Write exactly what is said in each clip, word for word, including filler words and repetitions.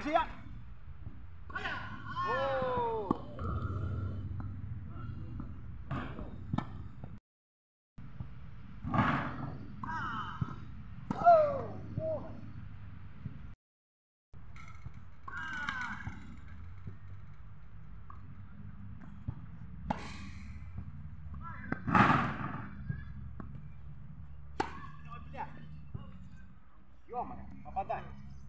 же я. О! Ё-моё, попадай.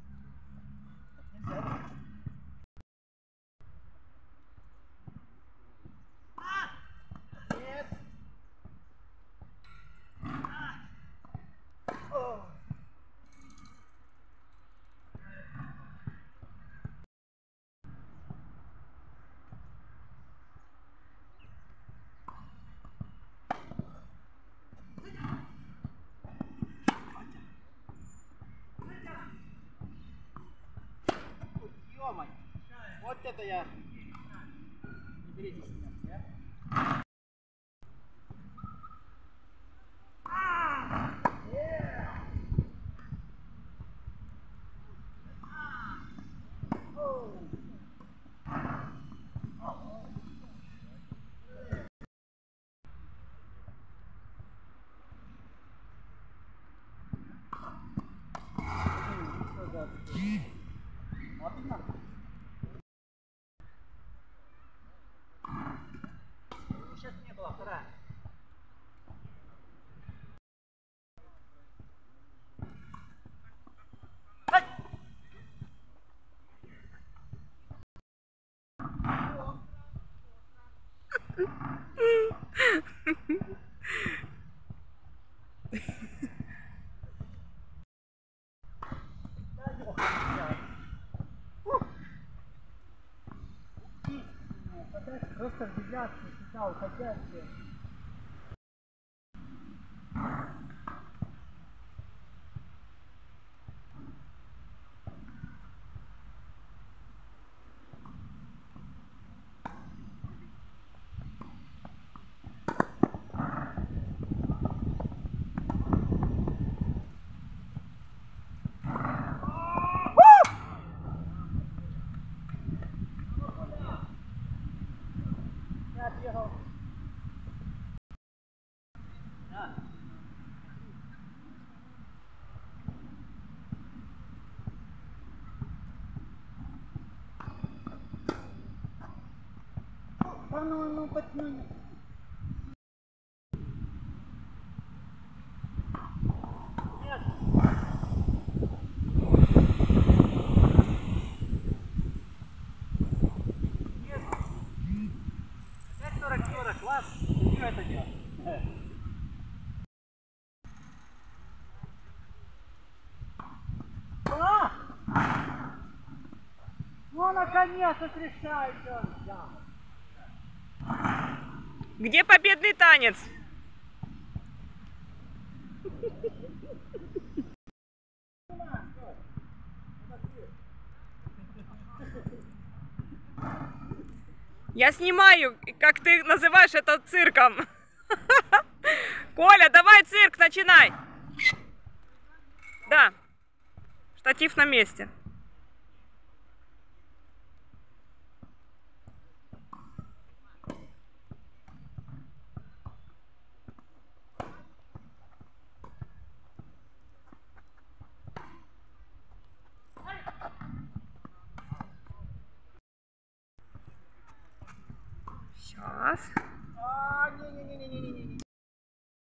Нет. О. Ё-моё, вот это я. Не беритесь меня, да? Сейчас не было, вторая. Просто в девятку сюда уходящие. Я отъехал. Да. Да ну, ну, под ну. Нет. Нет. пять сорок сорок, ладно? Что это делать? А! Ну, наконец-то встречается он, да. Где победный танец? Я снимаю, как ты называешь это цирком. Коля, давай цирк, начинай. Да, штатив на месте. Сейчас.